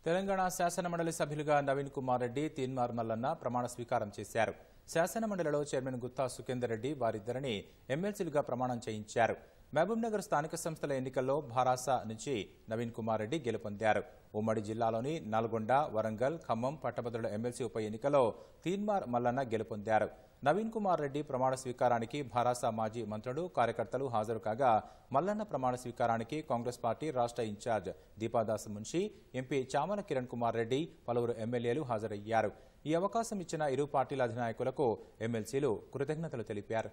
తెలంగాణ శాసనమండలి సభ్యులుగా నవీన్ కుమార్ రెడ్డి, తీన్మార్ మల్లన్న ప్రమాణ స్వీకారం చేశారు. శాసనమండలిలో చైర్మన్ గుత్తా సుఖేందర్ రెడ్డి వారిద్దరిని ఎమ్మెల్సీలుగా ప్రమాణం చేయించారు. మహబూబ్నగర్ స్థానిక సంస్థల ఎన్నికల్లో భారాస నుంచి నవీన్ కుమార్ రెడ్డి గెలుపొందారు. ఉమ్మడి జిల్లాలోని నల్గొండ, వరంగల్, ఖమ్మం పట్టభద్రుల ఎమ్మెల్సీ ఉప ఎన్నికలో తీన్మార్ మల్లన్న గెలుపొందారు. నవీన్ కుమార్ రెడ్డి ప్రమాణ స్వీకారానికి భారాస మాజీ మంత్రులు, కార్యకర్తలు హాజరు కాగా మల్లన్న ప్రమాణ స్వీకారానికి కాంగ్రెస్ పార్టీ రాష్ట్ర ఇన్ఛార్జ్ దీపాదాస్ మున్షి, ఎంపీ చామల కిరణ్ కుమార్ రెడ్డి, పలువురు ఎమ్మెల్యేలు హాజరయ్యారు. ఈ అవకాశం ఇచ్చిన ఇరు పార్టీల అధినాయకులకు ఎమ్మెల్సీలు కృతజ్ఞతలు తెలిపారు.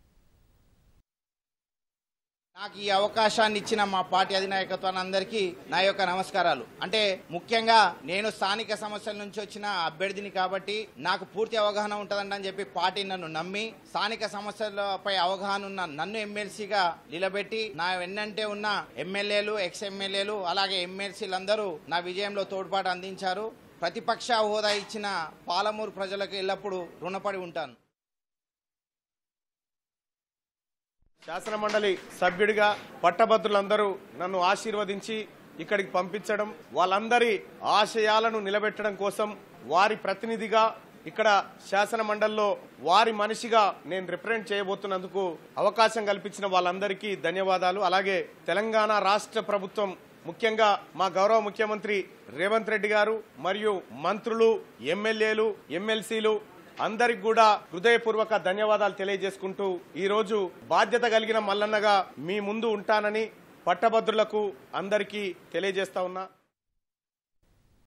నాకు ఈ అవకాశాన్ని ఇచ్చిన మా పార్టీ అధినాయకత్వాన్ని అందరికీ నా యొక్క నమస్కారాలు. అంటే ముఖ్యంగా నేను స్థానిక సమస్యల నుంచి వచ్చిన అభ్యర్థిని కాబట్టి నాకు పూర్తి అవగాహన ఉంటుందని చెప్పి పార్టీ నన్ను నమ్మి స్థానిక సమస్యలపై అవగాహన ఉన్న నన్ను ఎమ్మెల్సీగా నిలబెట్టి నా వెన్నంటే ఉన్న ఎమ్మెల్యేలు, ఎక్స్ ఎమ్మెల్యేలు అలాగే ఎమ్మెల్సీలందరూ నా విజయంలో తోడ్పాటు అందించారు. ప్రతిపక్ష హోదా ఇచ్చిన పాలమూరు ప్రజలకు ఎల్లప్పుడూ రుణపడి ఉంటాను. శాసనమండలి సభ్యుడిగా పట్టభద్రులందరూ నన్ను ఆశీర్వదించి ఇక్కడికి పంపించడం, వాళ్ళందరి ఆశయాలను నిలబెట్టడం కోసం వారి ప్రతినిధిగా ఇక్కడ శాసనమండలిలో వారి మనిషిగా నేను రిప్రజెంట్ చేయబోతున్నందుకు అవకాశం కల్పించిన వాళ్ళందరికీ ధన్యవాదాలు. అలాగే తెలంగాణ రాష్ట్ర ప్రభుత్వం, ముఖ్యంగా మా గౌరవ ముఖ్యమంత్రి రేవంత్ రెడ్డి గారు మరియు మంత్రులు, ఎమ్మెల్యేలు, ఎమ్మెల్సీలు అందరికి కూడా హృదయపూర్వక ధన్యవాదాలు తెలియజేసుకుంటూ ఈ రోజు బాధ్యత కలిగిన మల్లన్నగా మీ ముందు ఉంటానని పట్టభద్రులకు అందరికీ తెలియజేస్తా ఉన్నా.